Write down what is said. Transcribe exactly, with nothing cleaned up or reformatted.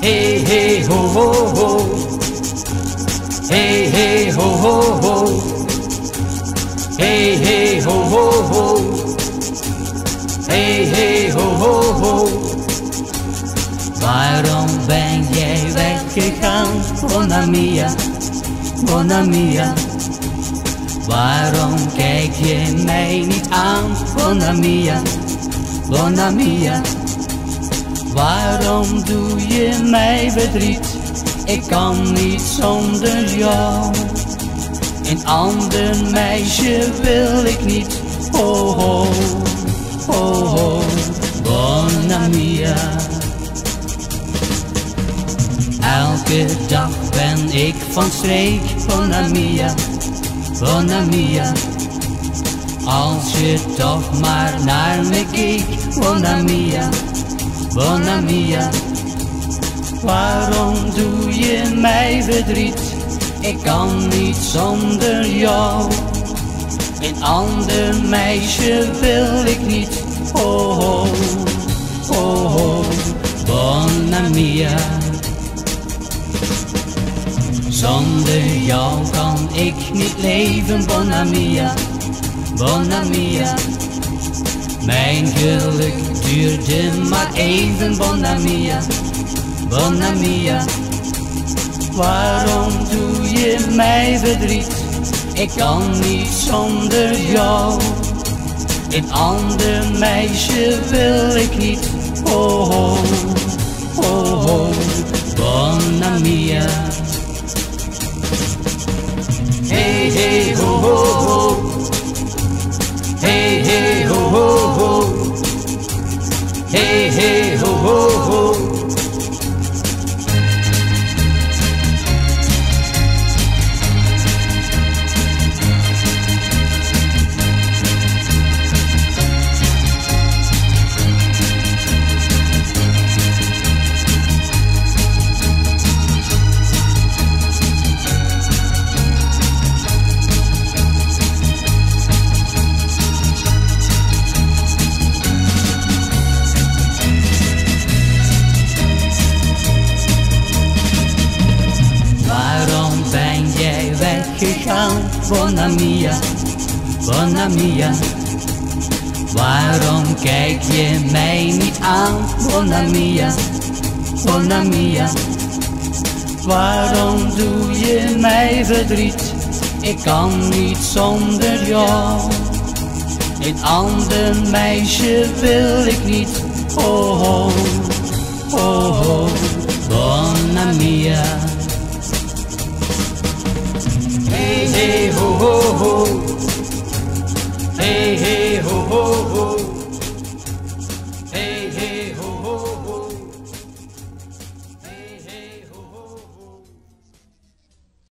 Hey, hey, ho, ho, ho. Hey, hey, ho, ho, ho. Hey, hey, ho, ho, ho. Hey, hey, ho, ho, ho. Waarom ben jij weggegaan, Monna Mia, Monna Mia? Waarom kijk je mij niet aan, Monna Mia, Monna Mia? Waarom doe je mij verdriet? Ik kan niet zonder jou. Een ander meisje wil ik niet. Oh, oh, oh, oh, Monna Mia. Elke dag ben ik van streek, Monna Mia, Monna Mia. Als je toch maar naar me keek, Monna Mia, Monna Mia. Waarom doe je mij verdriet? Ik kan niet zonder jou. Een ander meisje wil ik niet. Oh, oh, oh, oh, Monna Mia. Zonder jou kan ik niet leven, Monna Mia, Monna Mia. Mijn geluk duurde maar even, Monna Mia, Monna Mia. Waarom doe je mij verdriet? Ik kan niet zonder jou. Een ander meisje wil ik niet. Oh, oh, oh, oh, Monna Mia. Hey, hey, ho, ho, ho. Hey, hey, ho, ho, ho. Hey, hey, ho, ho, ho. Gegaan, Monna Mia, Monna Mia. Waarom kijk je mij niet aan, Monna Mia, Monna Mia? Waarom doe je mij verdriet? Ik kan niet zonder jou. Een ander meisje wil ik niet. Oh, oh, oh, oh, Monna Mia. Hey, hey, ho, ho, ho. Hey, hey.